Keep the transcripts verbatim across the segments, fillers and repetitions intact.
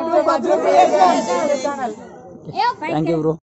Thank you bro.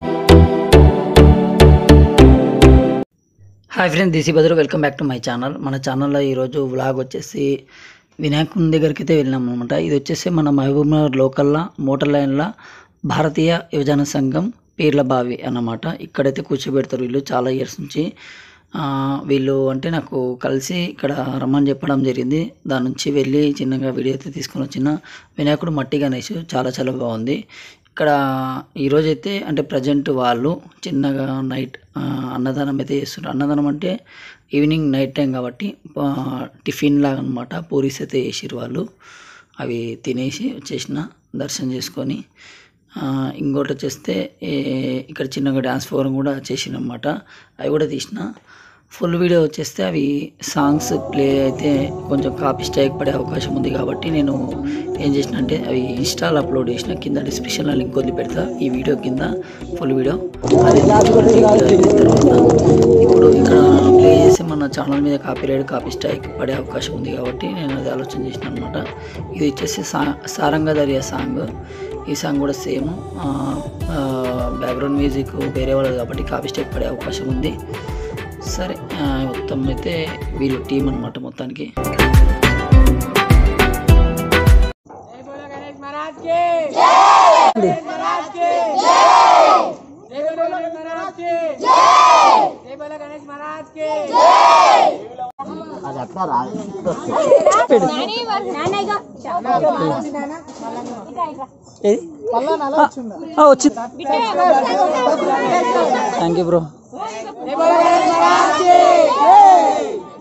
Hi friends, this is Badru. Welcome back to my channel. మన ఛానల్లో ఈరోజు vlog వచ్చేసి వినాయకుని దగ్గరికి అయితే వెళ్ళినాం అనమాట. ఇది వచ్చేసి మన మహబూబ్నగర్ లోకల్లో మోటార్ లైన్ల భారతీయ యువజన సంఘం పీర్ల బావి అన్నమాట. ఇక్కడైతే కూర్చోబెడతారు వీళ్ళు చాలా ఇయర్స్ నుంచి. వీళ్ళు అంటే నాకు కలిసి ఇక్కడ రమ్మని చెప్పడం జరిగింది. దాని నుంచి వెళ్ళి చిన్నగా వీడియో అయితే తీసుకొని వచ్చిన వినాయకుడు మట్టి గణేష్ చాలా చాలా బాగుంది. ఇక్కడ ఈరోజైతే అంటే ప్రజెంట్ వాళ్ళు చిన్నగా నైట్ అన్నదానం అయితే చేస్తున్నారు. అన్నదానం అంటే ఈవినింగ్ నైట్ టైం కాబట్టి టిఫిన్ లాగా అనమాట. పూరీస్ అయితే చేసిరు వాళ్ళు. అవి తినేసి వచ్చేసిన దర్శనం చేసుకొని. ఇంకోటి వచ్చేస్తే ఇక్కడ చిన్నగా డ్యాన్స్ ప్రోగ్రామ్ కూడా చేసిన అనమాట. అవి కూడా తీసిన. ఫుల్ వీడియో వచ్చేస్తే అవి సాంగ్స్ ప్లే అయితే కొంచెం కాపీ స్ట్రైక్ పడే అవకాశం ఉంది కాబట్టి నేను ఏం చేసిన అంటే అవి ఇన్స్టాలో అప్లోడ్ చేసిన. కింద డిస్క్రిప్షన్లో లింక్ వదిలి పెడతా ఈ వీడియో కింద ఫుల్ వీడియో. అది తర్వాత ఇప్పుడు ఇక్కడ ప్లే చేసి మన ఛానల్ మీద కాపీ రైట్ కాపీ స్ట్రైక్ పడే అవకాశం ఉంది కాబట్టి నేను అది ఆలోచన చేసిన అనమాట. ఇది వచ్చేసి సా సారంగధరియా సాంగ్. ఈ సాంగ్ కూడా సేమ్ బ్యాక్గ్రౌండ్ మ్యూజిక్ వేరే వాళ్ళది కాబట్టి కాపీ స్ట్రైక్ పడే అవకాశం ఉంది. సరే, మొత్తం అయితే వీళ్ళు టీం అనమాట మొత్తానికి. వచ్చింది. Thank you bro.